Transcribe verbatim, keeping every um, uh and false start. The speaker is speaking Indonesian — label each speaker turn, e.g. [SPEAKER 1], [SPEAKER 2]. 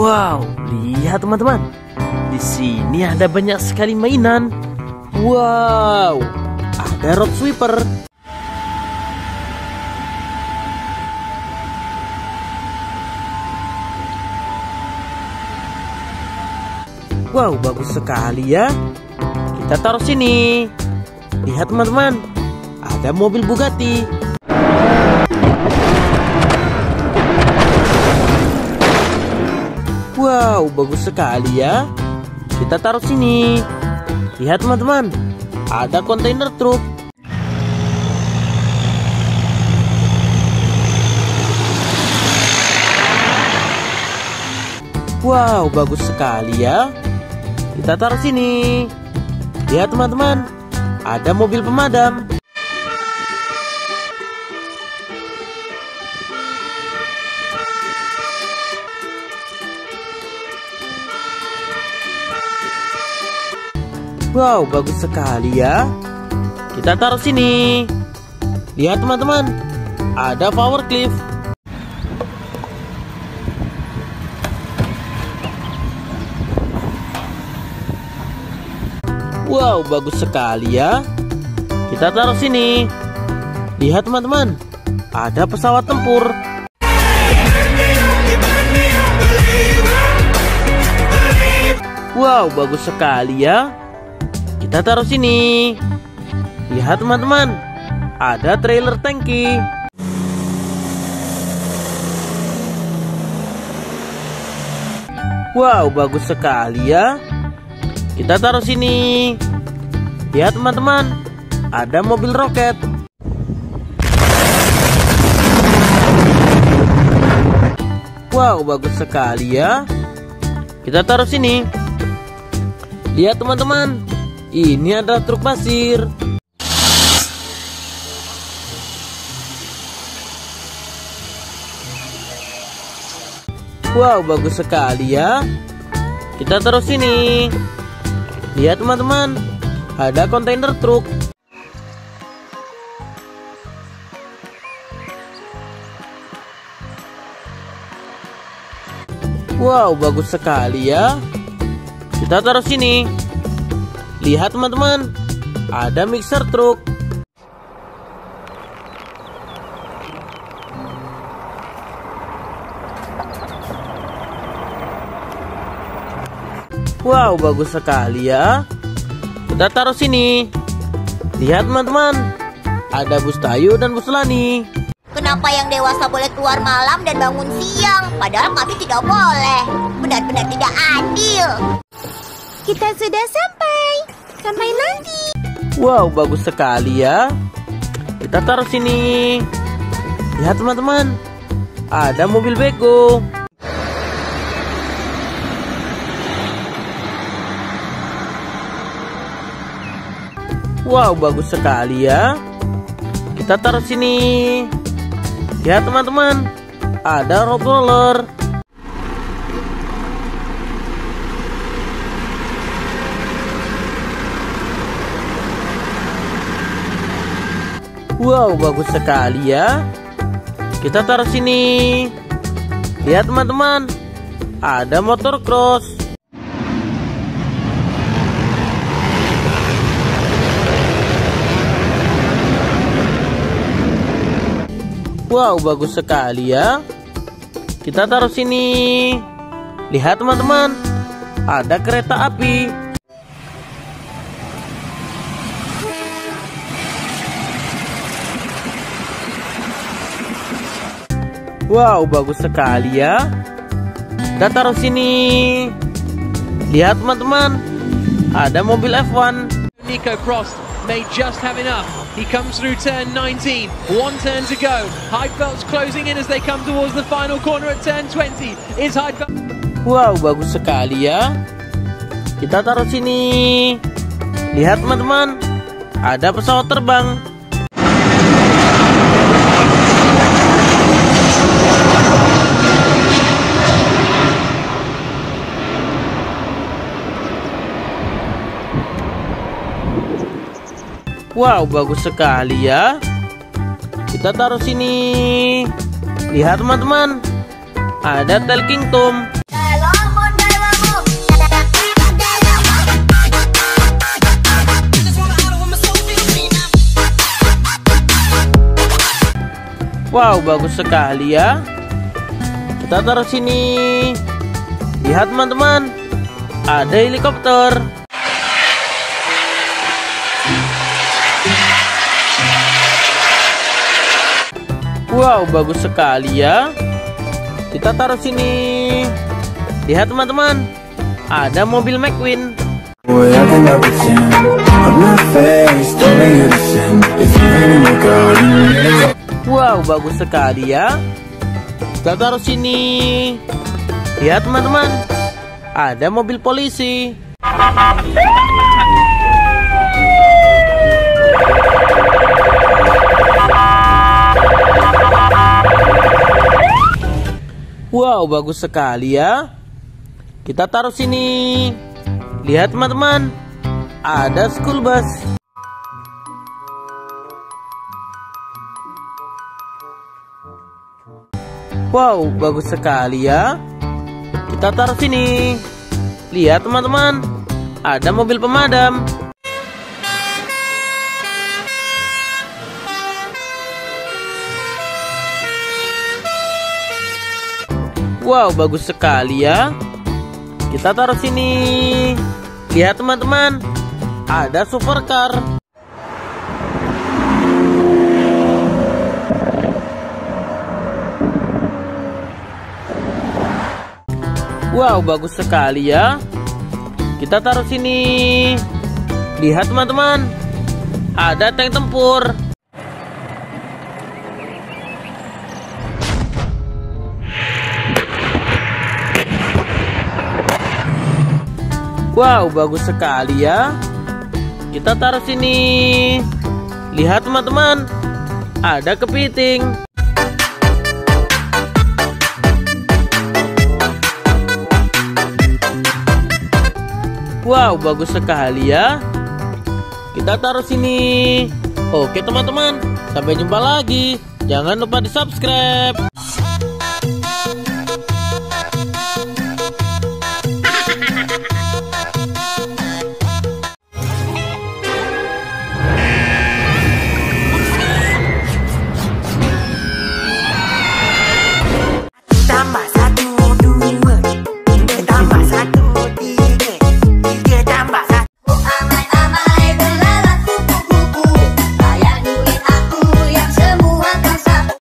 [SPEAKER 1] Wow, lihat teman-teman. Di sini ada banyak sekali mainan. Wow, ada road sweeper. Wow, bagus sekali ya. Kita taruh sini. Lihat teman-teman, ada mobil Bugatti. Wow, bagus sekali ya. Kita taruh sini. Lihat teman-teman, ada kontainer truk. Wow, bagus sekali ya. Kita taruh sini. Lihat teman-teman, ada mobil pemadam. Wow, bagus sekali ya. Kita taruh sini. Lihat teman-teman, ada power cliff. Wow, bagus sekali ya. Kita taruh sini. Lihat teman-teman, ada pesawat tempur. Wow, bagus sekali ya. Kita taruh sini. Lihat teman-teman, ada trailer tangki. Wow, bagus sekali ya. Kita taruh sini. Lihat teman-teman, ada mobil roket. Wow, bagus sekali ya. Kita taruh sini. Lihat teman-teman, ini ada truk pasir. Wow, bagus sekali ya. Kita taruh sini. Lihat teman-teman, ada kontainer truk. Wow, bagus sekali ya. Kita taruh sini. Lihat teman-teman, ada mixer truk. Wow, bagus sekali ya. Kita taruh sini. Lihat teman-teman, ada bus Tayu dan bus Lani.
[SPEAKER 2] Kenapa yang dewasa boleh keluar malam dan bangun siang, padahal kami tidak boleh? Benar-benar tidak adil. Kita sudah sampai. Sampai nanti.
[SPEAKER 1] Wow, bagus sekali ya. Kita taruh sini. Lihat teman-teman, ada mobil bego. Wow, bagus sekali ya. Kita taruh sini. Lihat teman-teman, ada road roller. Wow, bagus sekali ya. Kita taruh sini. Lihat teman-teman, ada motor cross. Wow, bagus sekali ya. Kita taruh sini. Lihat teman-teman, ada kereta api. Wow, bagus sekali ya. Kita taruh sini. Lihat teman-teman, ada mobil F satu.
[SPEAKER 3] Nico Prost may just have enough. He comes through turn nineteen. One turn to go. Heidfeld's closing in as they come towards the final corner at turn twenty. Is Heidfeld?
[SPEAKER 1] Wow, bagus sekali ya. Kita taruh sini. Lihat teman-teman, ada pesawat terbang. Wow, bagus sekali ya. Kita taruh sini. Lihat teman-teman, ada Talking Tom. Wow, bagus sekali ya. Kita taruh sini. Lihat teman-teman, ada helikopter. Wow, bagus sekali ya. Kita taruh sini. Lihat teman-teman, ada mobil McQueen. Wow, bagus sekali ya. Kita taruh sini. Lihat teman-teman, ada mobil polisi. Wow, bagus sekali ya. Kita taruh sini. Lihat teman-teman, ada school bus. Wow, bagus sekali ya. Kita taruh sini. Lihat teman-teman, ada mobil pemadam. Wow, bagus sekali ya. Kita taruh sini. Lihat teman-teman, ada supercar. Wow, bagus sekali ya. Kita taruh sini. Lihat teman-teman, ada tank tempur. Wow, bagus sekali ya. Kita taruh sini. Lihat teman-teman, ada kepiting. Wow, bagus sekali ya. Kita taruh sini. Oke teman-teman, sampai jumpa lagi. Jangan lupa di subscribe.